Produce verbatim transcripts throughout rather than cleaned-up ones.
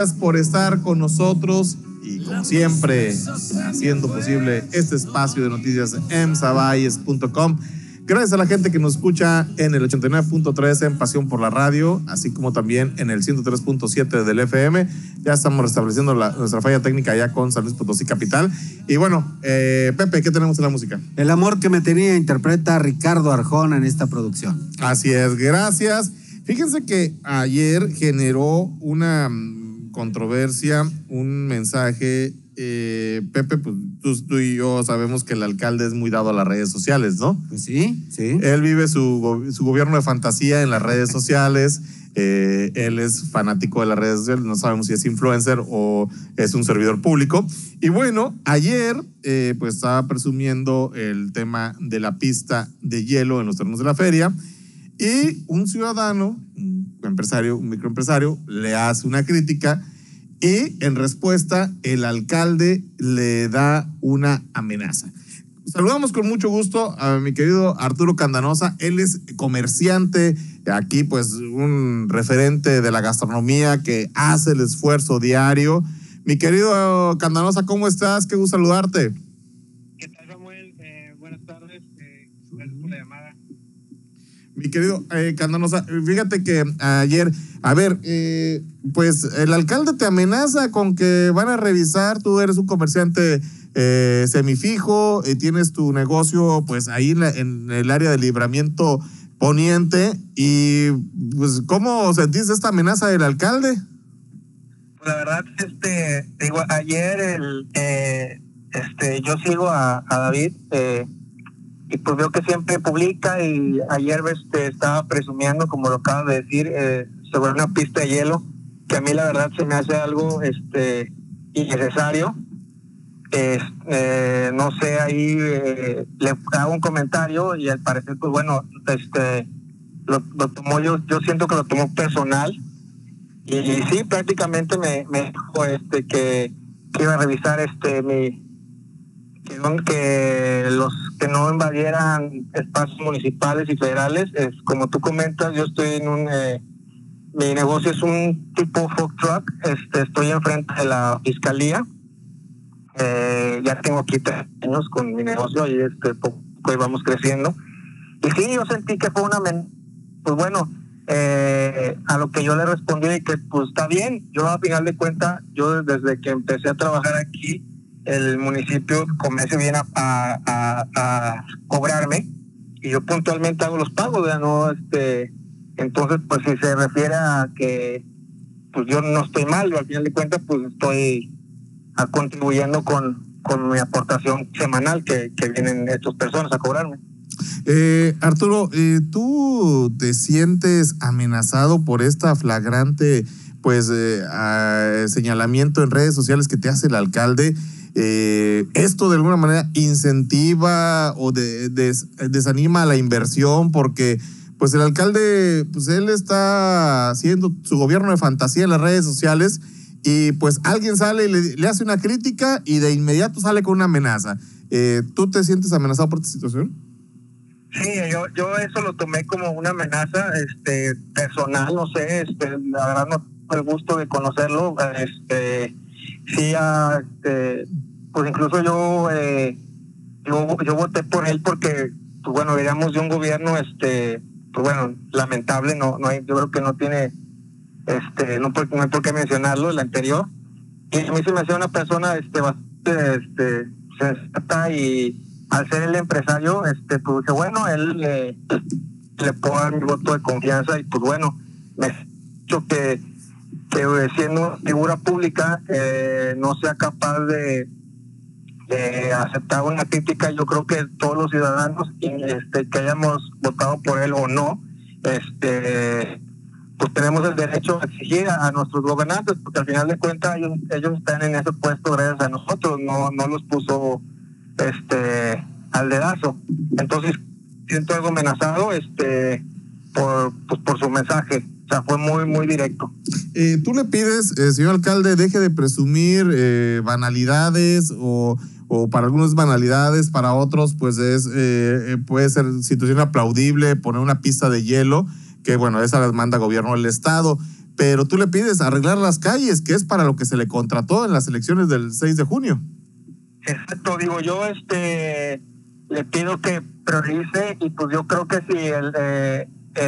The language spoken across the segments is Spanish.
Gracias por estar con nosotros y como siempre haciendo posible este espacio de noticias en sabayes punto com. Gracias a la gente que nos escucha en el ochenta y nueve punto tres en Pasión por la Radio, así como también en el ciento tres punto siete del F M. Ya estamos restableciendo la, nuestra falla técnica ya con San Luis Potosí Capital. Y bueno, eh, Pepe, ¿qué tenemos en la música? El amor que me tenía interpreta Ricardo Arjona en esta producción. Así es, gracias. Fíjense que ayer generó una controversia, un mensaje. Eh, Pepe, pues tú, tú y yo sabemos que el alcalde es muy dado a las redes sociales, ¿no? Pues sí, sí. Él vive su, su gobierno de fantasía en las redes sociales. Eh, él es fanático de las redes sociales, no sabemos si es influencer o es un servidor público. Y bueno, ayer eh, pues estaba presumiendo el tema de la pista de hielo en los terrenos de la feria y un ciudadano, un empresario, un microempresario, le hace una crítica. Y en respuesta, el alcalde le da una amenaza. Saludamos con mucho gusto a mi querido Arturo Candanosa. Él es comerciante, aquí pues un referente de la gastronomía que hace el esfuerzo diario. Mi querido Candanosa, ¿cómo estás? Qué gusto saludarte. ¿Qué tal, Samuel? Eh, buenas tardes. Eh, gracias por la llamada. Mi querido eh, Candanosa, fíjate que ayer, a ver, eh, pues el alcalde te amenaza con que van a revisar, tú eres un comerciante eh, semifijo, y tienes tu negocio pues ahí en, la, en el área de Libramiento Poniente, y pues ¿cómo sentiste esta amenaza del alcalde? Pues la verdad, este, digo, ayer el, eh, este, yo sigo a, a David, eh, y pues veo que siempre publica, y ayer este, estaba presumiendo, como lo acabas de decir, eh, sobre una pista de hielo, que a mí la verdad se me hace algo este, innecesario. Eh, eh, no sé, ahí eh, le hago un comentario y al parecer, pues bueno, este, lo, lo tomó yo, yo siento que lo tomó personal, y, y sí, prácticamente me, me dijo este, que, que iba a revisar este mi que, que los que no invadieran espacios municipales y federales. Es como tú comentas, yo estoy en un eh, mi negocio es un tipo food truck, este estoy enfrente de la fiscalía, eh, ya tengo aquí tres años con mi negocio y este poco vamos creciendo, y sí, yo sentí que fue una men pues bueno, eh, a lo que yo le respondí que pues está bien. Yo a final de cuentas, yo desde que empecé a trabajar aquí, el municipio comienza bien a, a, a, a cobrarme, y yo puntualmente hago los pagos, ¿verdad? No, este, entonces pues si se refiere a que pues yo no estoy mal, al final de cuentas pues estoy a, contribuyendo con, con mi aportación semanal que, que vienen estas personas a cobrarme. Eh, Arturo, eh, ¿tú te sientes amenazado por esta flagrante pues eh, a, señalamiento en redes sociales que te hace el alcalde? Eh, ¿Esto de alguna manera incentiva o de, des, desanima la inversión? Porque pues el alcalde, pues él está haciendo su gobierno de fantasía en las redes sociales, y pues alguien sale y le, le hace una crítica y de inmediato sale con una amenaza. Eh, ¿Tú te sientes amenazado por esta situación? Sí, yo, yo eso lo tomé como una amenaza este, personal, no sé, este, la verdad no tengo el gusto de conocerlo, este, sí, este, pues incluso yo, eh, yo, yo voté por él porque, pues bueno, veníamos de un gobierno, este, pues bueno, lamentable, no, no hay, yo creo que no tiene, este, no, por, no hay por qué mencionarlo, el anterior, y a mí se me hacía una persona, este, bastante, este, sensata, y al ser el empresario, este, pues dije, bueno, él eh, le puedo dar mi voto de confianza, y pues bueno, me he dicho que, que siendo una figura pública eh, no sea capaz de, de aceptar una crítica. Yo creo que todos los ciudadanos, este, que hayamos votado por él o no, este, pues tenemos el derecho a exigir a, a nuestros gobernantes, porque al final de cuentas ellos, ellos están en ese puesto gracias a nosotros, no, no los puso este al dedazo. Entonces siento algo amenazado este por pues, por su mensaje, o sea, fue muy muy directo. Eh, tú le pides, eh, señor alcalde, deje de presumir eh, banalidades, o, o para algunos banalidades, para otros pues es eh, puede ser situación aplaudible poner una pista de hielo, que bueno, esa las manda gobierno del estado. pero tú le pides arreglar las calles, que es para lo que se le contrató en las elecciones del seis de junio. Exacto, digo yo, este, le pido que priorice y pues yo creo que si él, eh,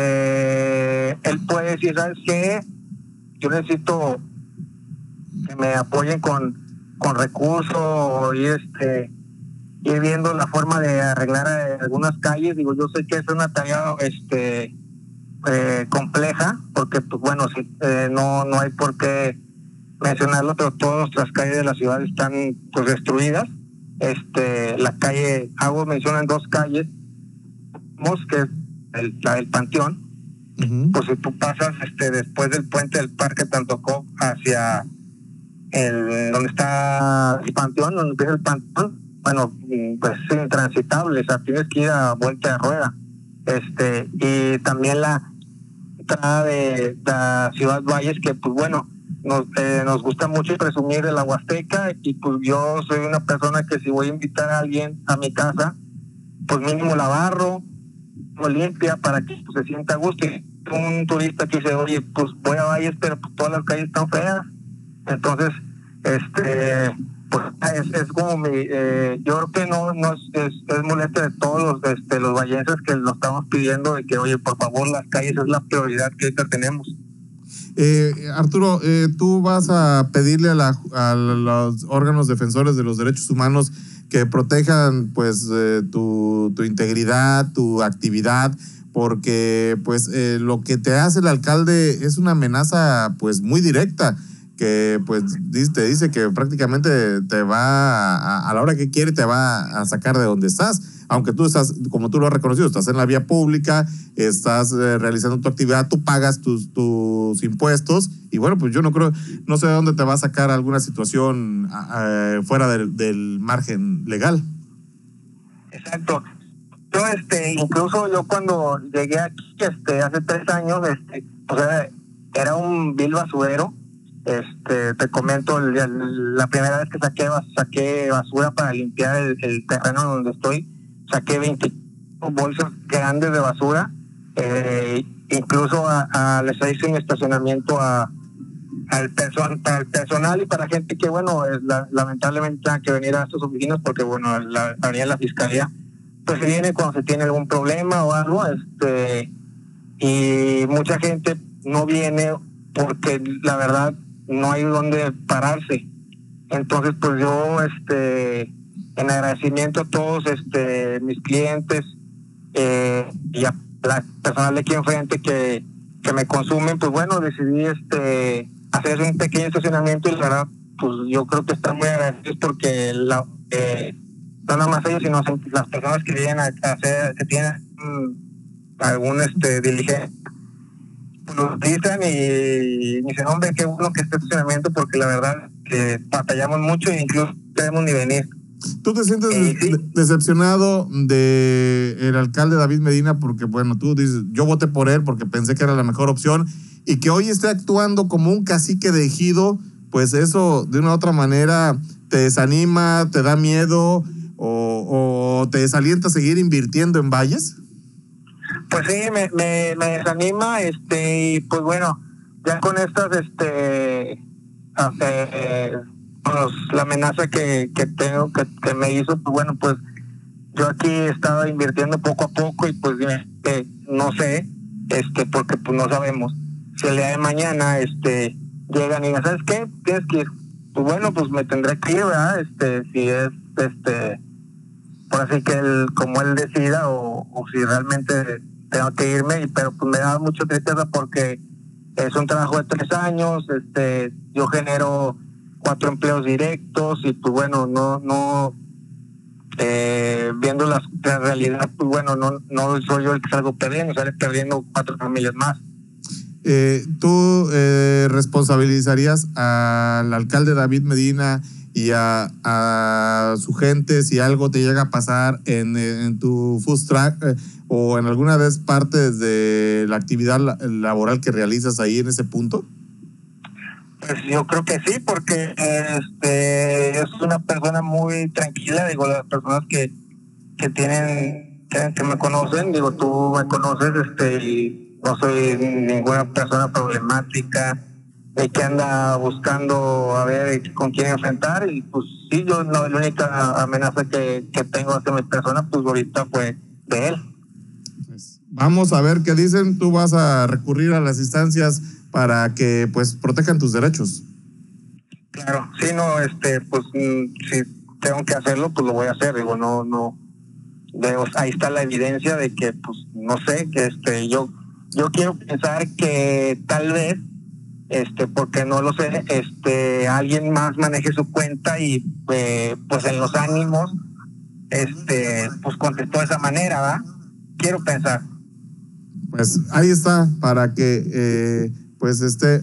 eh, él puede decir, ¿sabes qué? Yo necesito que me apoyen con, con recursos y este, ir viendo la forma de arreglar eh, algunas calles. Digo, yo sé que es una tarea, este, eh, compleja, porque pues bueno, si, eh, no, no hay por qué mencionarlo, pero todas nuestras calles de la ciudad están pues destruidas. Este, la calle, hago mención en dos calles, que es el, la del Panteón. Uh-huh. Pues si tú pasas este, después del puente del Parque Tantocó hacia el, donde está el Panteón, donde empieza el Panteón, bueno, pues es intransitable, o sea, tienes que ir a vuelta de rueda. Este, y también la entrada de la Ciudad Valles, que pues bueno, Nos, eh, nos gusta mucho presumir de la Huasteca, y pues yo soy una persona que si voy a invitar a alguien a mi casa, pues mínimo la barro, o limpia para que pues, se sienta a gusto. Y un turista que dice, oye, pues voy a Valles, pero pues todas las calles están feas. Entonces, este, pues es, es como mi, eh, yo creo que no, no es, es, es molestia de todos los, este, los vallenses que lo estamos pidiendo, de que, oye, por favor, las calles es la prioridad que ahorita tenemos. Eh, Arturo, eh, tú vas a pedirle a, la, a los órganos defensores de los derechos humanos que protejan pues eh, tu, tu integridad, tu actividad, porque pues eh, lo que te hace el alcalde es una amenaza pues muy directa, que pues te dice que prácticamente te va a, a la hora que quiere te va a sacar de donde estás. Aunque tú estás, como tú lo has reconocido, estás en la vía pública, estás eh, realizando tu actividad, tú pagas tus, tus impuestos, y bueno, pues yo no creo, no sé de dónde te va a sacar alguna situación eh, fuera del, del margen legal. Exacto. Yo, este, incluso yo cuando llegué aquí, este, hace tres años, este, o sea, era un vil basurero. Este, te comento, el, el, la primera vez que saqué, saqué basura para limpiar el, el terreno donde estoy, saqué veinte bolsas grandes de basura, eh, incluso a, a, les hice un estacionamiento a, al, person, al personal y para gente que, bueno, es la, lamentablemente tenga que venir a estas oficinas porque, bueno, la, la, la fiscalía, pues se viene cuando se tiene algún problema o algo, este, y mucha gente no viene porque la verdad no hay donde pararse. Entonces, pues yo, este, en agradecimiento a todos este mis clientes eh, y a la personal de aquí enfrente que, que me consumen, pues bueno, decidí este hacer un pequeño estacionamiento y la verdad, pues yo creo que están muy agradecidos porque la, eh, no nada más ellos, sino las personas que vienen a hacer, que tienen um, algún este diligencia, pues lo utilizan y, y me dicen, hombre, qué bueno que este estacionamiento porque la verdad que batallamos mucho e incluso no queremos ni venir. ¿Tú te sientes eh, sí. decepcionado de el alcalde David Medina porque, bueno, tú dices, yo voté por él porque pensé que era la mejor opción y que hoy esté actuando como un cacique de ejido, pues eso de una u otra manera te desanima, te da miedo o, o te desalienta a seguir invirtiendo en Valles? Pues sí, me, me, me desanima, este, y pues bueno, ya con estas, este, eh, pues, la amenaza que, que tengo, que, que me hizo, pues bueno, pues yo aquí he estado invirtiendo poco a poco y pues eh, no sé, este, porque pues no sabemos. Si el día de mañana, este, llegan y digan, ¿sabes qué? Tienes que ir. Pues bueno, pues me tendré que ir, ¿verdad? Este, si es, este, por así que él, como él decida o, o si realmente tengo que irme, pero pues me da mucha tristeza porque es un trabajo de tres años, este, yo genero cuatro empleos directos y pues bueno, no, no, eh, viendo la, la realidad, pues bueno, no, no soy yo el que salgo perdiendo, sale perdiendo cuatro familias más. Eh, ¿Tú eh, responsabilizarías al alcalde David Medina y a, a su gente si algo te llega a pasar en, en tu food truck eh, o en alguna vez parte de la actividad laboral que realizas ahí en ese punto? Pues yo creo que sí, porque este es una persona muy tranquila, digo, las personas que, que tienen, que, que me conocen, digo, tú me conoces, este, y no soy ninguna persona problemática, eh, que anda buscando a ver con quién enfrentar. Y pues sí, yo no, la única amenaza que, que tengo hacia mi persona, pues ahorita fue de él. Pues vamos a ver qué dicen. Tú vas a recurrir a las instancias para que pues protejan tus derechos. Claro, sí, no, este, pues si tengo que hacerlo, pues lo voy a hacer. Digo, no, no, digo, ahí está la evidencia de que, pues, no sé, que este, yo, yo quiero pensar que tal vez, este, porque no lo sé, este, alguien más maneje su cuenta y, eh, pues, en los ánimos, este, pues contestó de esa manera, ¿verdad? Quiero pensar. Pues ahí está, para que eh, pues esté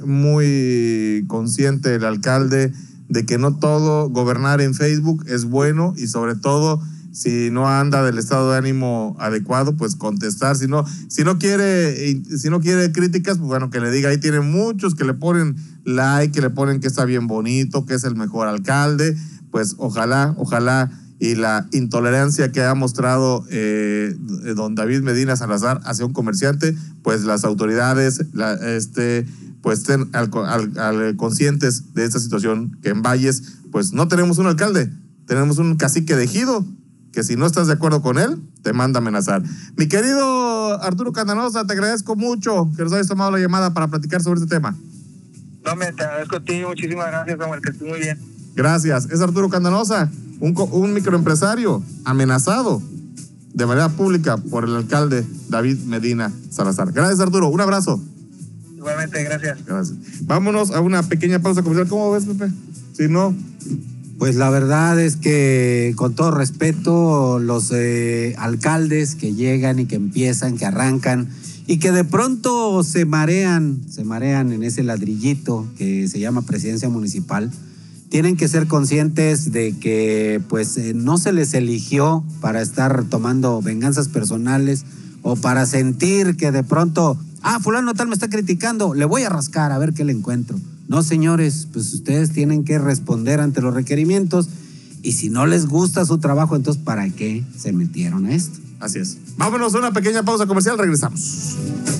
muy consciente el alcalde de que no todo gobernar en Facebook es bueno, y sobre todo si no anda del estado de ánimo adecuado, pues contestar. Si no, si no quiere, si no quiere críticas, pues bueno, que le diga. Ahí tiene muchos que le ponen like, que le ponen que está bien bonito, que es el mejor alcalde. Pues ojalá, ojalá y la intolerancia que ha mostrado eh, don David Medina Salazar hacia un comerciante, pues las autoridades la, este, pues estén al, al, al conscientes de esta situación, que en Valles pues no tenemos un alcalde, tenemos un cacique de ejido, que si no estás de acuerdo con él, te manda a amenazar. Mi querido Arturo Candanosa, te agradezco mucho que nos hayas tomado la llamada para platicar sobre este tema. No, me te agradezco a ti, muchísimas gracias, Samuel, que estés muy bien. Gracias. Es Arturo Candanosa, un, un microempresario amenazado de manera pública por el alcalde David Medina Salazar. Gracias, Arturo. Un abrazo. Igualmente, gracias. Gracias. Vámonos a una pequeña pausa comercial. ¿Cómo ves, Pepe? Si no... Pues la verdad es que, con todo respeto, los eh, alcaldes que llegan y que empiezan, que arrancan y que de pronto se marean, se marean en ese ladrillito que se llama presidencia municipal, tienen que ser conscientes de que pues eh, no se les eligió para estar tomando venganzas personales o para sentir que de pronto, ah, fulano tal me está criticando, le voy a rascar a ver qué le encuentro. No, señores, pues ustedes tienen que responder ante los requerimientos, y si no les gusta su trabajo, entonces ¿para qué se metieron a esto? Así es. Vámonos a una pequeña pausa comercial, regresamos.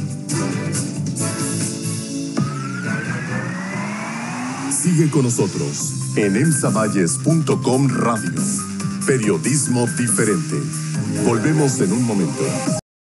Sigue con nosotros en emsa valles punto com Radio. Periodismo diferente. Volvemos en un momento.